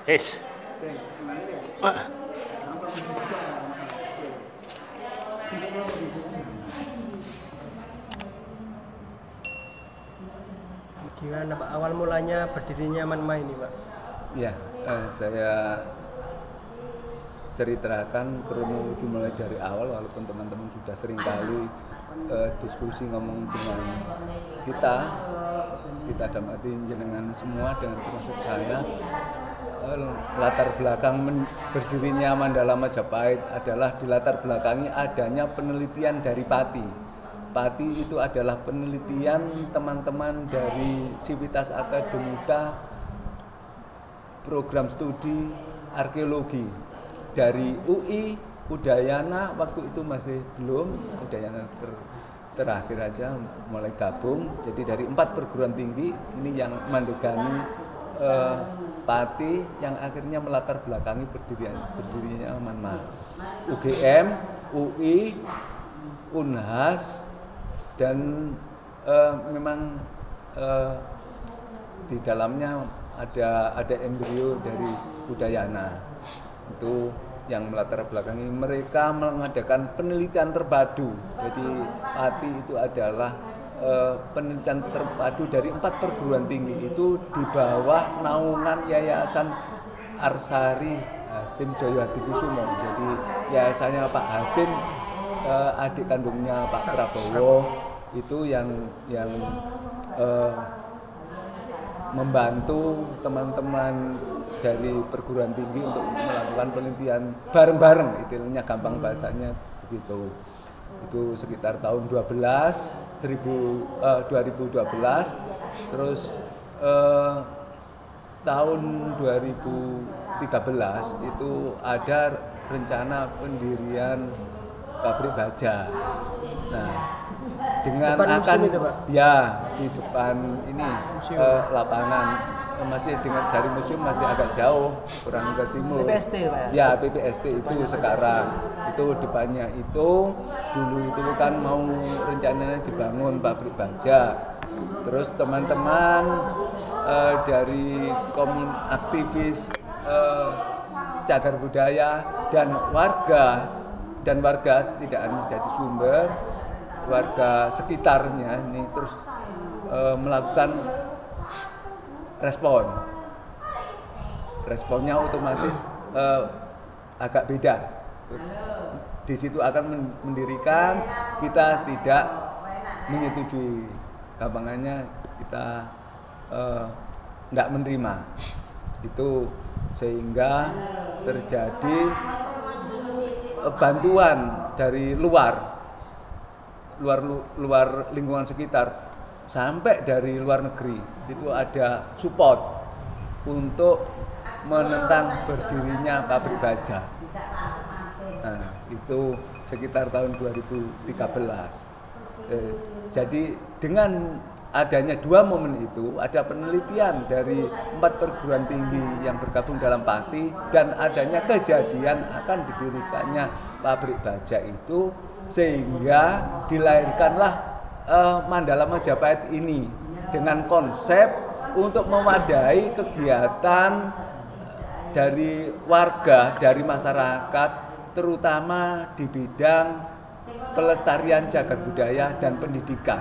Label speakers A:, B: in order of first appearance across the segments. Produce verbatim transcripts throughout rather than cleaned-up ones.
A: Yes. Ah.
B: Gimana Pak, awal mulanya berdirinya Manma ini Pak?
C: Ya, eh, saya ceritakan kronologi mulai dari awal, walaupun teman-teman sudah sering kali eh, diskusi ngomong dengan kita, kita dalam arti jenengan semua dengan termasuk saya. Eh, latar belakang men- berdirinya Mandala Majapahit adalah dilatar belakangi adanya penelitian dari Pati. Pati itu adalah penelitian teman-teman dari Sivitas Akademika program studi arkeologi dari U I, Udayana waktu itu masih belum, Udayana ter, terakhir aja mulai gabung. Jadi dari empat perguruan tinggi ini yang mendegani eh, Pati yang akhirnya melatar belakangi berdirinya berdirinya Manma. U G M, U I, Unhas, dan uh, memang uh, di dalamnya ada ada embrio dari Udayana itu yang melatar belakangi mereka mengadakan penelitian terpadu. Jadi Pati itu adalah uh, penelitian terpadu dari empat perguruan tinggi itu di bawah naungan Yayasan Arsari Hasim Joyo Hadikusumo. Jadi yayasannya Pak Hasim, uh, adik kandungnya Pak Prabowo, itu yang yang uh, membantu teman-teman dari perguruan tinggi untuk melakukan penelitian bareng-bareng, istilahnya gampang bahasanya begitu. Itu sekitar tahun dua ribu dua belas, terus uh, tahun dua ribu tiga belas itu ada rencana pendirian pabrik baja. Nah, dengan
B: depan
C: akan
B: itu, Pak?
C: Ya di depan ini eh, lapangan eh, masih dengan dari museum masih agak jauh, kurang ke timur.
B: P P S T Pak?
C: Ya, P P S T itu depannya sekarang P P S T. Itu depannya itu dulu itu kan mau rencananya dibangun pabrik baja. Terus teman-teman eh, dari komun aktivis eh, cagar budaya dan warga dan warga tidak hanya Jati Sumber, warga sekitarnya ini terus e, melakukan respon. Responnya otomatis e, agak beda. Terus di situ akan mendirikan, kita tidak menyetujui, gampangannya kita tidak e, menerima itu, sehingga terjadi e, bantuan dari luar. luar luar lingkungan sekitar sampai dari luar negeri itu ada support untuk menentang berdirinya pabrik baja. Nah, itu sekitar tahun dua ribu tiga belas. Eh, jadi dengan adanya dua momen itu, ada penelitian dari empat perguruan tinggi yang bergabung dalam Pati dan adanya kejadian akan didirikannya pabrik baja itu, sehingga dilahirkanlah uh, Mandala Majapahit ini dengan konsep untuk mewadahi kegiatan dari warga, dari masyarakat, terutama di bidang pelestarian cagar budaya dan pendidikan.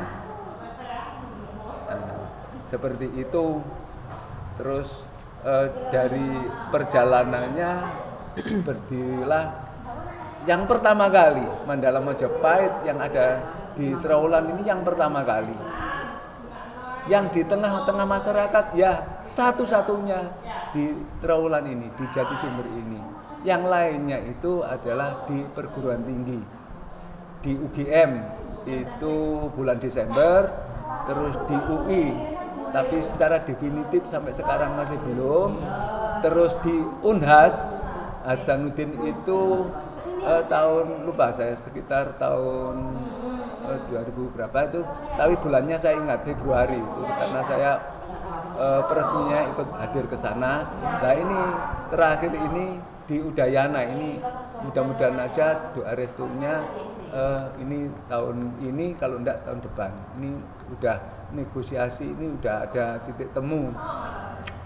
C: Nah, seperti itu. Terus uh, dari perjalanannya berdirilah yang pertama kali Mandala Majapahit yang ada di Trowulan ini, yang pertama kali yang di tengah-tengah masyarakat, ya satu-satunya di Trowulan ini, di Jati Sumber ini. Yang lainnya itu adalah di perguruan tinggi, di U G M itu bulan Desember, terus di U I tapi secara definitif sampai sekarang masih belum, terus di Unhas Hasanuddin itu Uh, tahun lupa saya, sekitar tahun uh, dua ribu berapa itu, tapi bulannya saya ingat Februari itu karena saya uh, peresminya ikut hadir ke sana. Nah, ini terakhir ini di Udayana ini, mudah-mudahan aja doa restunya uh, ini tahun ini, kalau enggak tahun depan. Ini udah negosiasi, ini udah ada titik temu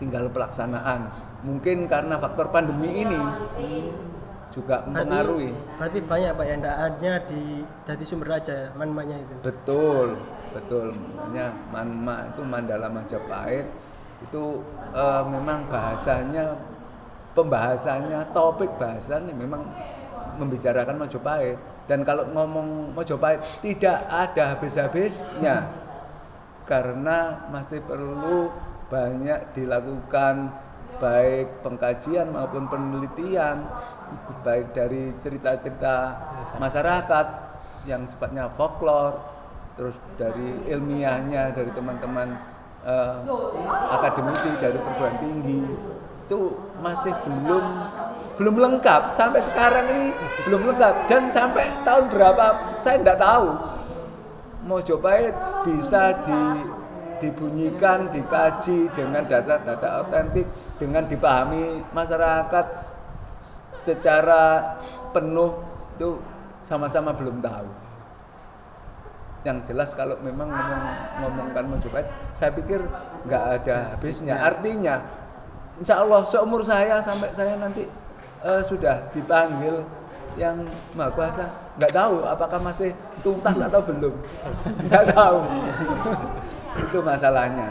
C: tinggal pelaksanaan. Mungkin karena faktor pandemi ini juga mempengaruhi.
B: Berarti, berarti banyak Pak yang tidak hanya di dari sumber aja manmanya itu.
C: Betul, betul. Makanya manma itu Mandala Majapahit itu uh, memang bahasanya, pembahasannya, topik bahasannya memang membicarakan Majapahit. Dan kalau ngomong Majapahit tidak ada habis-habisnya karena masih perlu banyak dilakukan baik pengkajian maupun penelitian, baik dari cerita-cerita masyarakat yang sifatnya folklore, terus dari ilmiahnya dari teman-teman eh, akademisi dari perguruan tinggi, itu masih belum belum lengkap sampai sekarang ini belum lengkap, dan sampai tahun berapa saya tidak tahu Majapahit bisa di dibunyikan, dikaji dengan data-data otentik, dengan dipahami masyarakat secara penuh, itu sama-sama belum tahu. Yang jelas kalau memang ngomong, ngomongkan Majapahit, saya pikir nggak ada habisnya. Artinya, insya Allah seumur saya sampai saya nanti uh, sudah dipanggil yang Maha Kuasa, nggak tahu apakah masih tuntas atau belum, nggak tahu. Itu masalahnya.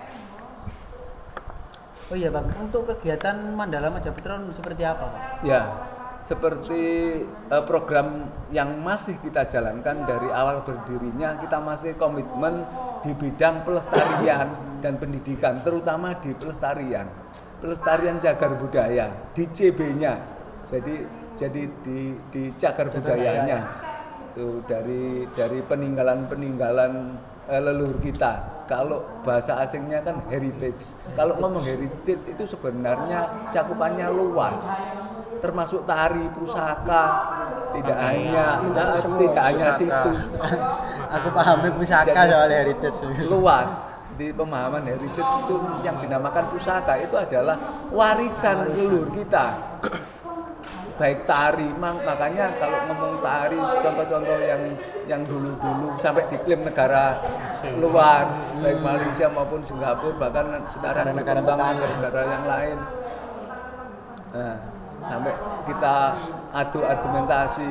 A: Oh iya Bang, untuk kegiatan Mandala Majapahit seperti apa Pak?
C: Ya, seperti uh, program yang masih kita jalankan dari awal berdirinya, kita masih komitmen di bidang pelestarian dan pendidikan, terutama di pelestarian, pelestarian cagar budaya di C B-nya. Jadi jadi di di cagar budayanya itu dari dari peninggalan-peninggalan leluhur kita. Kalau bahasa asingnya kan heritage. Kalau ngomong heritage itu sebenarnya cakupannya luas, termasuk tari, pusaka, tidak okay. hanya nah, tidak hanya situs.
A: Aku pahami pusaka soal heritage.
C: Luas. Di pemahaman heritage itu yang dinamakan pusaka itu adalah warisan leluhur kita. Baik tari, makanya kalau ngomong tari, contoh-contoh yang yang dulu-dulu sampai diklaim negara luar, baik Malaysia maupun Singapura, bahkan sekarang
A: negara tetangga,
C: negara yang lain. Nah, sampai kita adu argumentasi,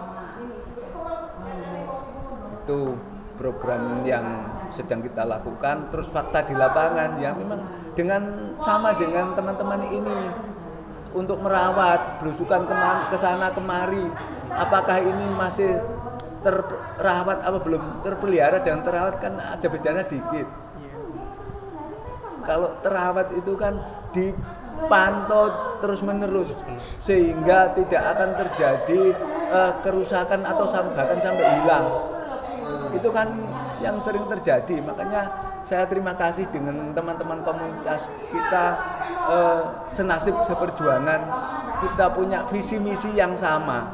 C: itu program yang sedang kita lakukan. Terus fakta di lapangan, ya memang dengan sama dengan teman-teman ini, untuk merawat belusukan ke sana kemari, apakah ini masih terawat apa belum terpelihara, dan terawat kan ada bedanya dikit. Kalau terawat itu kan dipantau terus menerus sehingga tidak akan terjadi uh, kerusakan atau bahkan sampai hilang. Itu kan yang sering terjadi. Makanya saya terima kasih dengan teman-teman komunitas kita, eh, senasib seperjuangan, kita punya visi misi yang sama.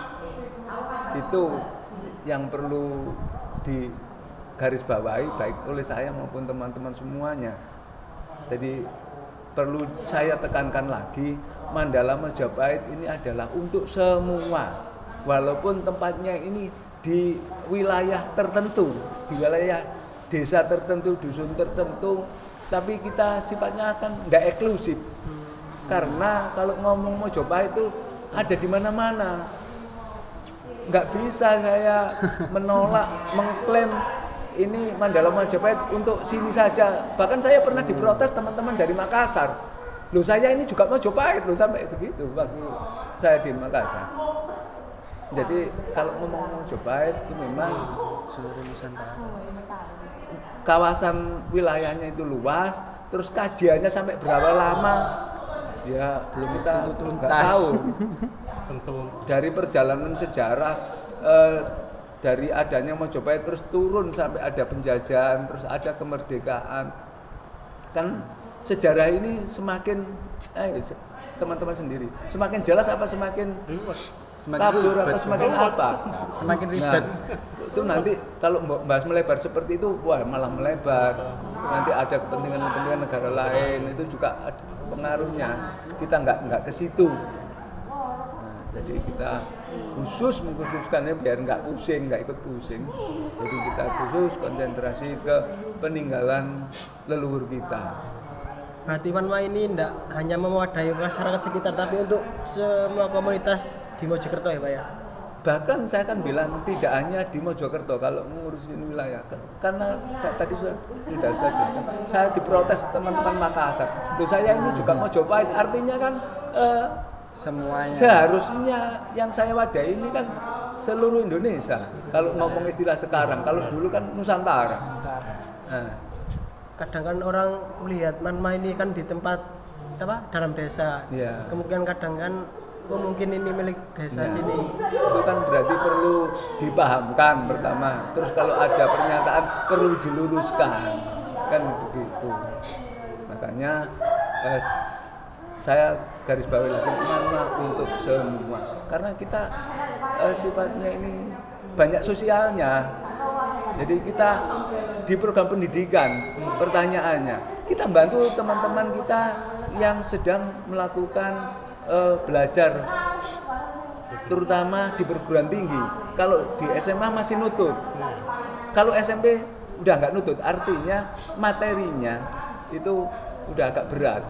C: Itu yang perlu digarisbawahi baik oleh saya maupun teman-teman semuanya. Jadi perlu saya tekankan lagi, Mandala Majapahit ini adalah untuk semua, walaupun tempatnya ini di wilayah tertentu, di wilayah desa tertentu, dusun tertentu, tapi kita sifatnya akan nggak eksklusif. Karena kalau ngomong Majapahit itu ada di mana-mana. Nggak bisa saya menolak, mengklaim ini Mandala Majapahit untuk sini saja. Bahkan saya pernah diprotes teman-teman dari Makassar. Loh, saya ini juga Majapahit loh, sampai begitu waktu saya di Makassar. Jadi kalau ngomong Majapahit itu memang
A: seluruh Nusantara.
C: Kawasan wilayahnya itu luas, terus kajiannya sampai berapa lama ya belum kita nggak tahu. Dari perjalanan sejarah eh, dari adanya Majapahit terus turun sampai ada penjajahan, terus ada kemerdekaan, kan sejarah ini semakin eh, teman-teman sendiri semakin jelas apa semakin kabur atau semakin apa?
A: Semakin ribet.
C: Nah, itu nanti kalau bahas melebar seperti itu, wah malah melebar. Nanti ada kepentingan-kepentingan negara lain, itu juga ada pengaruhnya. Kita nggak nggak ke situ. Nah, jadi kita khusus mengkhususkannya biar nggak pusing, nggak ikut pusing. Jadi kita khusus konsentrasi ke peninggalan leluhur kita.
B: Berarti Manma ini tidak hanya mewadahi masyarakat sekitar tapi untuk semua komunitas di Mojokerto ya Pak ya?
C: Bahkan saya kan bilang tidak hanya di Mojokerto kalau ngurusin wilayah, karena saya tadi sudah, sudah saja saya diprotes teman-teman Makassar. Loh, saya ini juga Mojopahit, artinya kan eh,
A: Semuanya.
C: seharusnya yang saya wadahi ini kan seluruh Indonesia. Kalau ngomong istilah sekarang, kalau dulu kan Nusantara. Nah,
B: Kadang kan orang melihat Manma ini kan di tempat apa dalam desa.
C: Iya.
B: Kemungkinan kadang kan oh mungkin ini milik desa
C: ya,
B: sini.
C: itu kan berarti perlu dipahamkan pertama. Terus kalau ada pernyataan perlu diluruskan, kan begitu. Makanya eh, saya garis bawahi lagi Manma untuk semua, karena kita eh, sifatnya ini banyak sosialnya. Jadi kita di program pendidikan, pertanyaannya kita bantu teman-teman kita yang sedang melakukan uh, belajar, terutama di perguruan tinggi. Kalau di S M A masih nutut, kalau S M P udah nggak nutut, artinya materinya itu udah agak berat.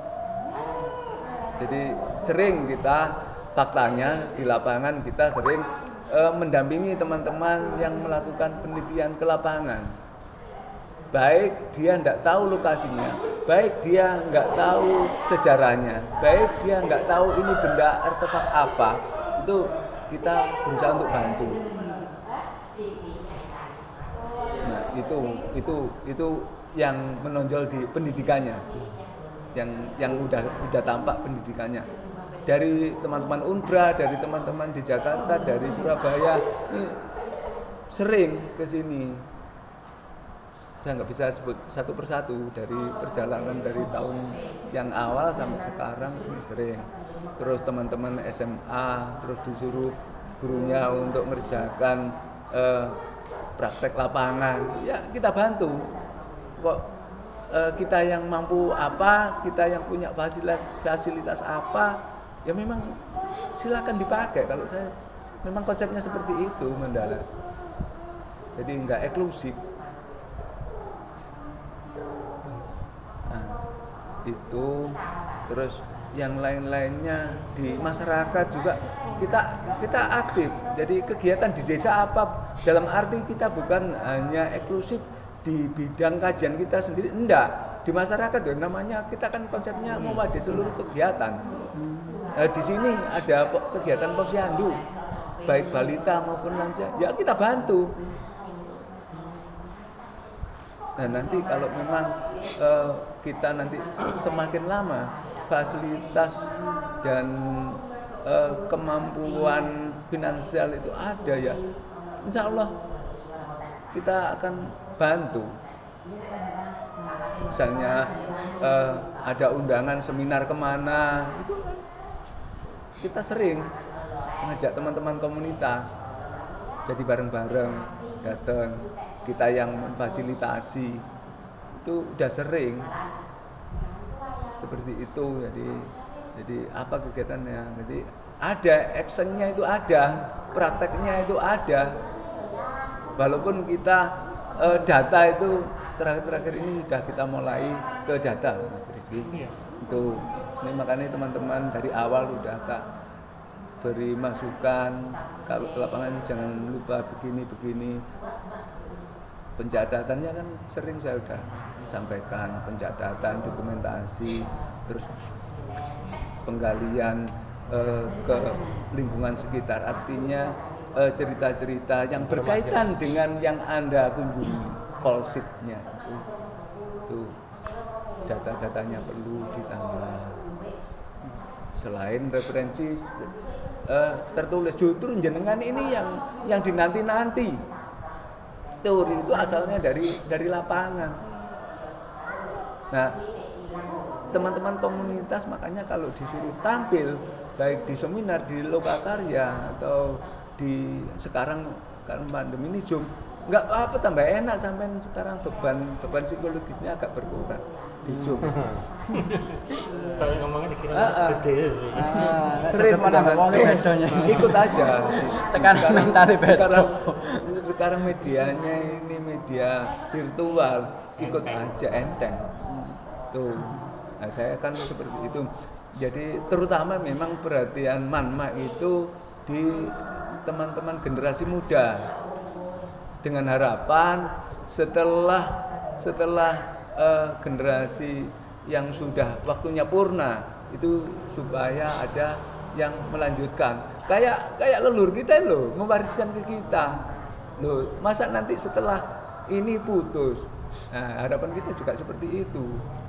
C: Jadi sering kita faktanya di lapangan kita sering uh, mendampingi teman-teman yang melakukan penelitian ke lapangan. Baik dia nggak tahu lokasinya, baik dia nggak tahu sejarahnya, baik dia nggak tahu ini benda artefak apa, itu kita berusaha untuk bantu. Nah itu itu itu yang menonjol di pendidikannya, yang yang udah udah tampak pendidikannya. Dari teman-teman Unbra, dari teman-teman di Jakarta, dari Surabaya, ini sering ke sini. Saya nggak bisa sebut satu persatu dari perjalanan dari tahun yang awal sampai sekarang ini sering. Terus teman-teman S M A terus disuruh gurunya untuk mengerjakan eh, praktek lapangan, ya kita bantu. Kok eh, kita yang mampu apa, kita yang punya fasilitas fasilitas apa, ya memang silakan dipakai. Kalau saya memang konsepnya seperti itu Mandala. Jadi nggak eksklusif. Itu terus yang lain-lainnya di masyarakat juga kita kita aktif. Jadi kegiatan di desa apa dalam arti kita bukan hanya eksklusif di bidang kajian kita sendiri, enggak, di masyarakat ya, namanya kita kan konsepnya mewadahi seluruh kegiatan. Nah, di sini ada kegiatan posyandu baik balita maupun lansia, ya kita bantu. Nah nanti kalau memang uh, kita nanti semakin lama fasilitas dan uh, kemampuan finansial itu ada ya, insya Allah kita akan bantu. Misalnya uh, ada undangan seminar kemana, itu kita sering mengajak teman-teman komunitas, jadi bareng-bareng datang. Kita yang memfasilitasi itu udah sering seperti itu. Jadi jadi apa kegiatannya, jadi ada actionnya, itu ada prakteknya, itu ada. Walaupun kita eh, data itu terakhir-terakhir ini sudah kita mulai ke data Mas Rizky. Iya. Itu ini makanya teman-teman dari awal udah tak beri masukan, kalau ke lapangan jangan lupa begini-begini. Pencatatannya kan sering saya sudah sampaikan, pencatatan, dokumentasi, terus penggalian eh, ke lingkungan sekitar, artinya eh, cerita-cerita yang berkaitan dengan yang Anda kunjungi, call sheet-nya itu, itu data-datanya perlu ditambah. Selain referensi eh, tertulis, justru jenengan ini yang yang dinanti-nanti. Teori itu asalnya dari dari lapangan. Nah, teman-teman komunitas makanya kalau disuruh tampil baik di seminar, di lokakarya atau di sekarang karena pandemi ini Zoom, nggak apa-apa, tambah enak, sampai sekarang beban beban psikologisnya agak berkurang di Zoom.
D: Kalau ngomongnya dikira
C: Ah, ah.
D: gede.
A: Ah,
C: Sering
A: depan ada ngomongin bedanya.
C: ikut aja.
A: Tekan mental bedo.
C: Sekarang, sekarang medianya ini media virtual, ikut aja enteng. Tuh, Nah, saya kan seperti itu. Jadi terutama memang perhatian Manma itu di teman-teman generasi muda dengan harapan setelah setelah uh, generasi yang sudah waktunya purna itu supaya ada yang melanjutkan. Kayak kayak leluhur kita loh, mewariskan ke kita. Loh, masa nanti setelah ini putus. Nah, harapan kita juga seperti itu.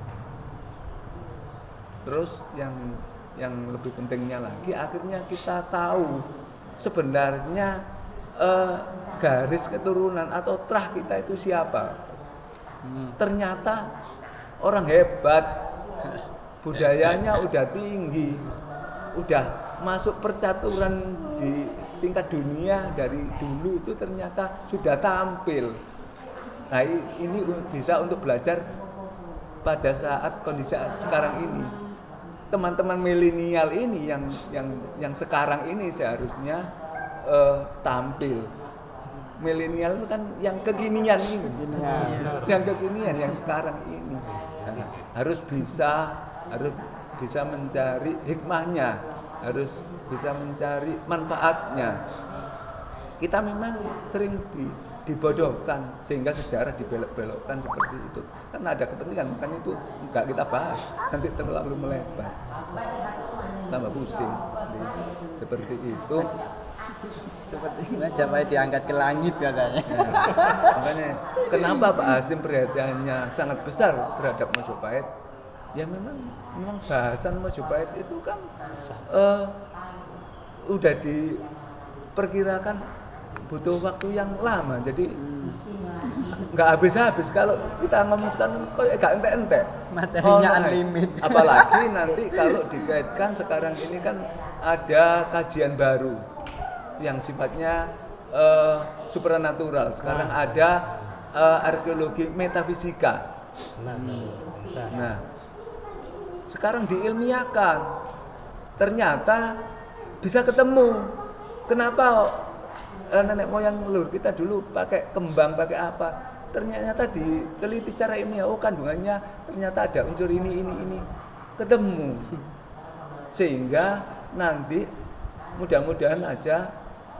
C: Terus yang yang lebih pentingnya lagi akhirnya kita tahu sebenarnya eh, garis keturunan atau trah kita itu siapa. Hmm. Ternyata orang hebat, budayanya udah tinggi, udah masuk percaturan di tingkat dunia dari dulu itu ternyata sudah tampil. Nah ini bisa untuk belajar pada saat kondisi sekarang ini. Teman-teman milenial ini yang yang yang sekarang ini seharusnya uh, tampil. Milenial itu kan yang kekinian ini, kekinian. yang kekinian yang sekarang ini nah, harus bisa harus bisa mencari hikmahnya, harus bisa mencari manfaatnya. Kita memang sering di, dibodohkan sehingga sejarah dibelok-belokkan seperti itu. Karena ada kepentingan, kan itu enggak kita bahas, nanti terlalu melebar, tambah pusing. Jadi, seperti itu.
A: Seperti Majapahit diangkat ke langit katanya.
C: Ya, makanya kenapa Pak Hasyim perhatiannya sangat besar terhadap Majapahit? Ya memang memang bahasan Majapahit itu kan uh, udah diperkirakan butuh waktu yang lama, jadi nggak habis-habis kalau kita ngomong sekarang kok nggak ente-ente.
A: Materinya
C: oh,
A: unlimited.
C: Apalagi nanti kalau dikaitkan sekarang ini kan ada kajian baru yang sifatnya uh, supranatural. Sekarang ada uh, arkeologi metafisika. Nah, sekarang diilmiahkan, ternyata bisa ketemu. Kenapa uh, nenek moyang leluhur kita dulu pakai kembang, pakai apa? Ternyata diteliti cara ilmiah, oh kandungannya ternyata ada unsur ini, ini, ini, ketemu. Sehingga nanti mudah-mudahan aja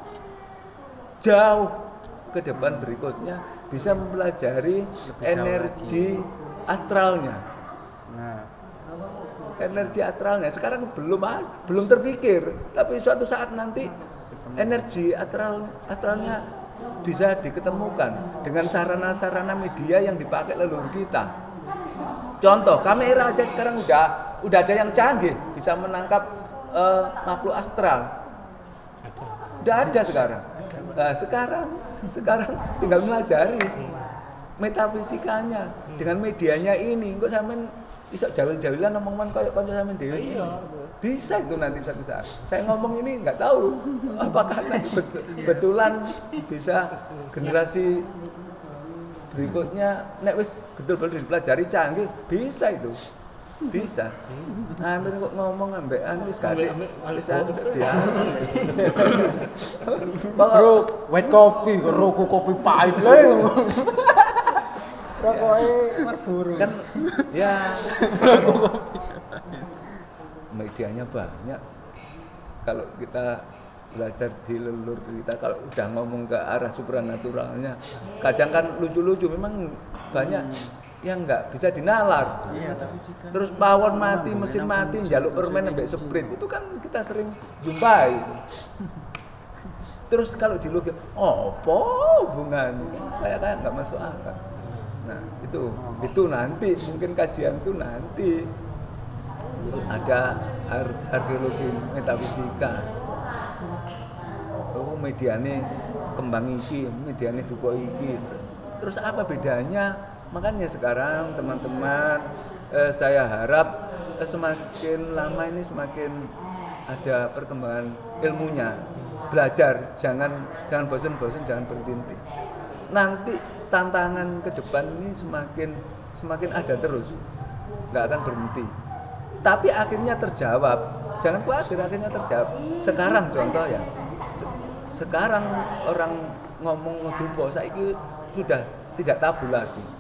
C: jauh ke depan berikutnya bisa mempelajari energi astralnya. Nah, energi astralnya sekarang belum belum terpikir, tapi suatu saat nanti energi astral astralnya bisa diketemukan dengan sarana-sarana media yang dipakai leluhur kita. Contoh, kamera aja sekarang udah udah ada yang canggih bisa menangkap uh, makhluk astral. Udah ada sekarang. Nah, sekarang sekarang tinggal melajari metafisikanya dengan medianya ini. Kok sampean iso jawil-jawilan ngomong kayak kanca sampean dhewe. Iya. Bisa itu nanti suatu saat. Saya ngomong ini nggak tahu apakah nanti betulan bisa generasi berikutnya nek wis betul-betul dipelajari canggih bisa itu. Bisa. Hampir kok ngomong ambekan wis kadek wis ambek biasa.
A: Bro, white coffee, rokok kopi pahit le. Rokoke Marlboro.
C: Kan ya medianya banyak. Kalau kita belajar di leluhur kita, kalau udah ngomong ke arah supranaturalnya, kadang kan lucu-lucu, memang banyak yang nggak bisa dinalar. Iya, terus pawon mati, mesin mati, njaluk permen ambek sprint, itu kan kita sering jumpai. Terus kalau di logik, opo hubungannya? Kayak kayak nggak masuk akal. Nah itu itu nanti mungkin kajian itu nanti ada ar- arkeologi metafisika. Oh mediane kembang iki, mediane duko iki. Terus apa bedanya? Makanya sekarang teman-teman eh, saya harap eh, semakin lama ini semakin ada perkembangan ilmunya. Belajar, jangan jangan bosan-bosan, jangan berhenti. Nanti tantangan ke depan ini semakin semakin ada terus, nggak akan berhenti. Tapi akhirnya terjawab. Jangan khawatir, akhirnya terjawab. Sekarang contoh ya, se- sekarang orang ngomong dupo, saiki sudah tidak tabu lagi.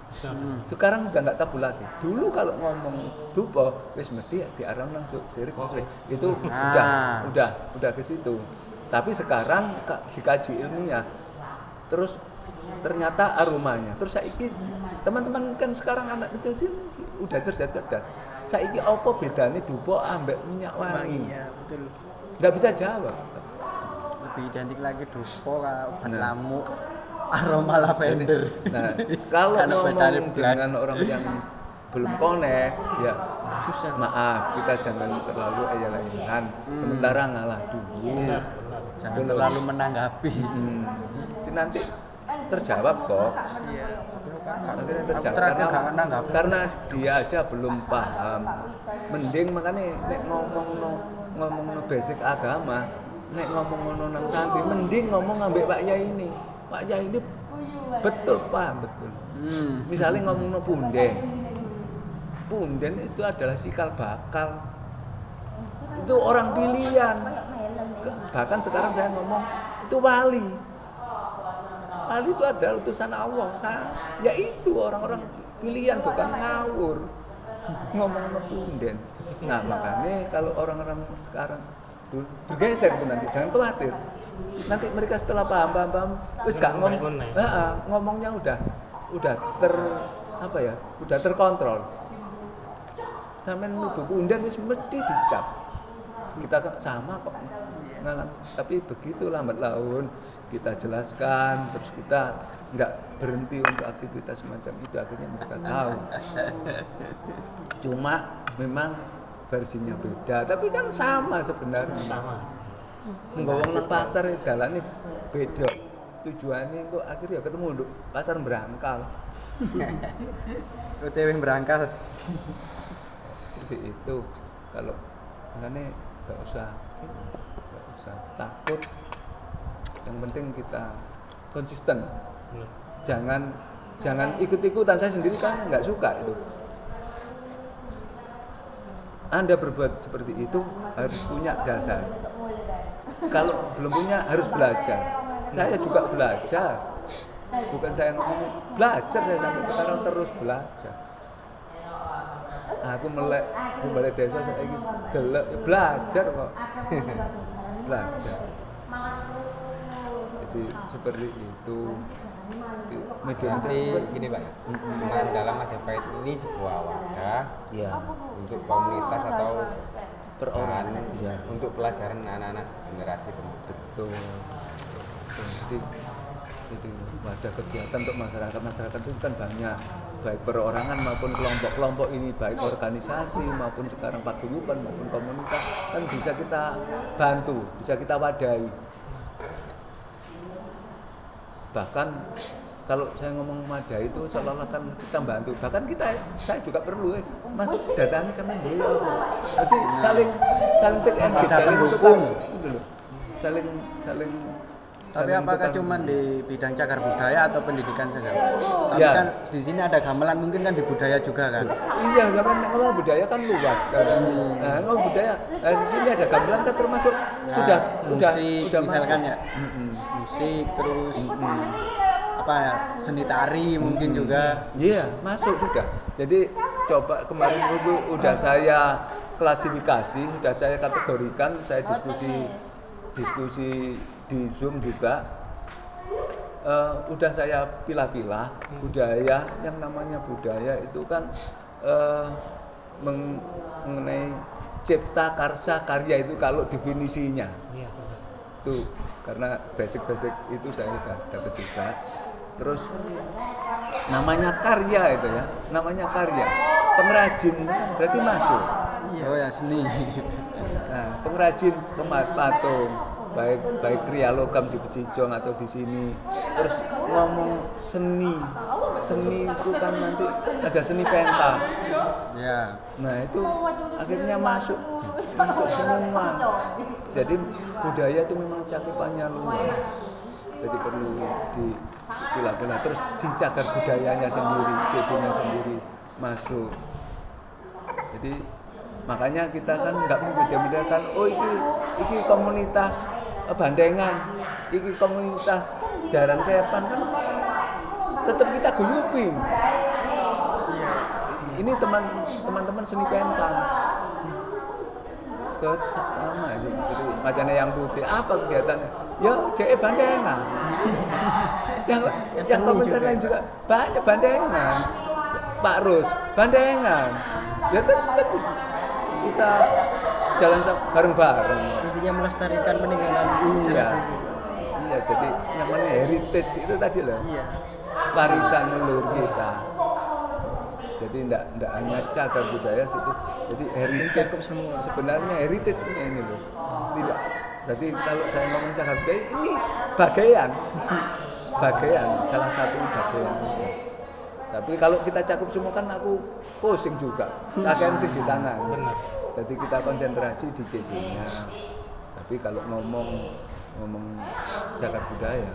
D: Hmm.
C: Sekarang udah nggak tabu lagi. Dulu kalau ngomong dupo, wis mesti diarang nang sirik musrik. Itu
A: Ah.
C: udah udah udah ke situ. Tapi sekarang ka- dikaji ilmiah, terus ternyata aromanya. Terus saiki teman-teman kan sekarang anak kecil-kecil udah cerdas-cerdas. Saiki apa bedanya dupo ambek minyak wangi?
B: Iya, betul.
C: Nggak bisa jawab.
A: Lebih identik lagi dupo karo obat
C: Nah.
A: lamuk aroma lavender.
C: Nah, kalau
A: Karena bedanya
C: ngomong
A: belas.
C: dengan orang yang belum connect, ya
B: Susah.
C: maaf, kita jangan terlalu ayal-ayalan.
A: Hmm.
C: Sementara ngalah dulu.
D: Benar, benar.
A: Jangan
C: Betul.
A: terlalu menanggapi.
C: Hmm. Itu nanti terjawab kok.
B: Iya.
C: Akhirnya
A: Aku
C: terjawab
A: terakhir
C: karena,
A: gak nanggapi.
C: karena dia aja belum paham. Mending makanya nek ngomong no, ngomong no basic agama, nek ngomong no nang santri, mending ngomong ambek Pak Yai ini. Pak Yai ini betul paham betul.
A: Hmm.
C: Misalnya ngomong no punden, punden itu adalah cikal bakal. Itu orang pilihan. Bahkan sekarang saya ngomong itu wali. Wali itu adalah utusan Allah. Sa- Ya itu orang-orang pilihan bukan ngawur. Ngomong no punden. Nah makanya kalau orang-orang sekarang dulu bergeser itu nanti jangan khawatir. Nanti mereka setelah paham paham paham, terus gak ngomong, Nah, ngomongnya udah udah ter apa ya, udah terkontrol. Sampai nuduh punden wis mesti dicap. Kita kan sama kok. Nah, tapi begitu lambat laun kita jelaskan, terus kita nggak berhenti untuk aktivitas semacam itu, akhirnya mereka tahu. Cuma memang versinya beda, tapi kan sama sebenarnya.
D: Sama.
C: Senggawang nang pasar dalane beda. Tujuannya kok akhirnya ketemu nduk pasar berangkal.
A: O T W berangkal.
C: Seperti itu. Kalau makanya nggak usah nggak usah takut. Yang penting kita konsisten.
D: Benar.
C: Jangan jangan ikut-ikutan. Saya sendiri kan nggak suka itu. Anda berbuat seperti itu harus punya dasar. Kalau belum punya harus belajar. Saya juga belajar. Bukan saya ngomong belajar, saya sampai sekarang terus belajar. Aku melek, aku balik desa saya ini gelek belajar kok. Belajar. Jadi seperti itu. Media
E: Berarti gini Pak ya, Mandala Majapahit ini sebuah wadah
C: ya
E: untuk komunitas atau
C: perorangan
E: bahan
C: ya.
E: untuk pelajaran anak-anak generasi pemuda.
C: Betul. Jadi, jadi wadah kegiatan untuk masyarakat masyarakat itu kan banyak, baik perorangan maupun kelompok-kelompok ini, baik organisasi maupun sekarang paguyuban maupun komunitas kan bisa kita bantu, bisa kita wadahi. Bahkan kalau saya ngomong wadahi itu seolah-olah kan kita bantu, bahkan kita saya juga perlu eh, masuk datangi sama beliau. Jadi saling saling take and give,
A: Ada
C: saling
A: pendukung.
C: tukar, gitu loh. Saling saling
A: Tapi
C: saling
A: apakah
C: tukar.
A: cuman di bidang cagar budaya atau pendidikan saja? Tapi
C: Ya.
A: kan di sini ada gamelan, mungkin kan di budaya juga kan?
C: Iya, zaman ngomong budaya kan luas kan. Nah, ngomong budaya, nah, di sini ada gamelan kan termasuk
A: Nah,
C: sudah udah
A: musik
C: udah
A: misalkan
C: masuk.
A: ya.
C: Mm-mm.
A: Musik terus apa ya? Seni tari mungkin juga.
C: Iya, masuk juga. Jadi coba kemarin itu udah saya klasifikasi, sudah saya kategorikan, saya diskusi diskusi di Zoom juga. Eh, udah saya pilah-pilah budaya, yang namanya budaya itu kan eh, meng- mengenai cipta karsa karya itu kalau definisinya
D: Iya, benar.
C: tuh, karena basic-basic itu saya sudah dapat juga. Terus namanya karya itu ya, namanya karya pengrajin berarti masuk.
A: Oh ya, seni.
C: Nah, pengrajin pemat patung, baik baik kriya logam di Bejijong atau di sini. Terus ngomong seni, seni itu kan nanti ada seni pentas.
A: Ya.
C: Nah itu akhirnya masuk, masuk semua. Jadi budaya itu memang cakupannya luas. Jadi perlu dipilah-pilah. Terus dicagar budayanya sendiri, C B-nya sendiri masuk. Jadi makanya kita kan nggak membeda-bedakan. Oh ini, ini komunitas Bandengan, ini komunitas Jaran Kepan kan tetap kita gelupin. ini teman teman-teman seni pentas. Tuh sama aja. Jadi macamnya yang putih apa kegiatannya? Ya dia bandengan. yang yang komentar lain juga banyak bandengan. Pak Rus bandengan. Ya tetap kita jalan bareng-bareng.
B: Intinya melestarikan peninggalan
C: Iya.
B: sejarah dulu.
C: Iya, jadi yang namanya heritage itu tadi loh.
B: Iya.
C: Warisan leluhur kita. Jadi enggak enggak hanya cagar budaya situ. Jadi heritage
B: Mencakup semua.
C: sebenarnya heritage-nya ini loh. Tidak. Jadi kalau saya ngomong cagar budaya ini bagian. bagian, salah satu bagian aja. Tapi kalau kita cakup semua kan aku pusing juga. Kakean sih di tangan.
D: Benar.
C: Jadi kita konsentrasi di C D-nya. Tapi kalau ngomong ngomong cagar budaya,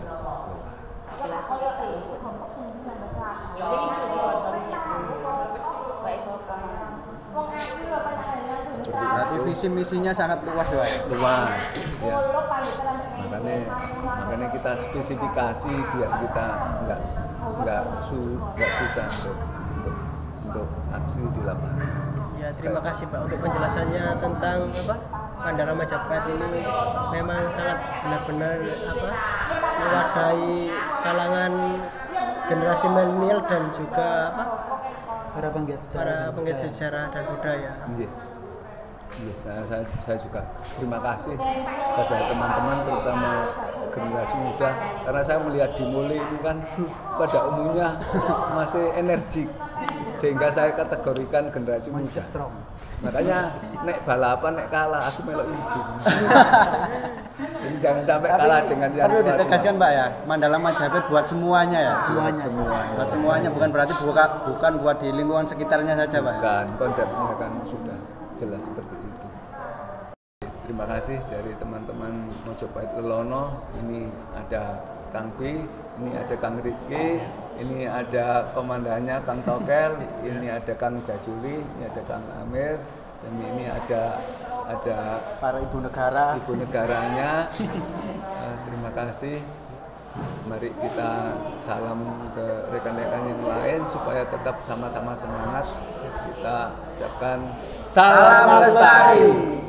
A: Berarti visi misinya sangat luas ya.
C: luas. Ya. Makanya makanya kita spesifikasi biar kita enggak enggak su enggak susah untuk untuk, untuk aksi di lapangan.
B: Ya, terima kasih Pak untuk penjelasannya tentang apa Mandala Majapahit ini memang sangat benar-benar apa mewadahi kalangan generasi milenial dan juga apa
A: Para penggiat
B: para penggiat sejarah dan budaya.
C: Iya. Iya, saya, saya, saya juga terima kasih pada teman-teman terutama generasi muda karena saya melihat di Muli ini kan pada umumnya masih energik sehingga saya kategorikan generasi muda. Makanya nek balapan nek kalah aku melok izin. Jadi jangan sampai kalah dengan yang
A: perlu
C: tua-tua.
A: ditegaskan Pak ya, Mandala Majapahit buat semuanya ya.
C: Semuanya. Semuanya.
A: Buat semuanya bukan berarti buka, bukan buat di lingkungan sekitarnya saja Pak.
C: Bukan, konsepnya kan sudah jelas seperti itu. Terima kasih dari teman-teman Mojopahit Lelono. Ini ada Kang B, ini ada Kang Rizky, ini ada komandannya Kang Tokel, ini ada Kang Jajuli, ini ada Kang Amir, dan ini ada ada
A: Para ibu negara.
C: ibu negaranya. Eh, terima kasih. Mari kita salam ke rekan-rekan yang lain supaya tetap sama-sama semangat. Kita ucapkan
A: Salam lestari.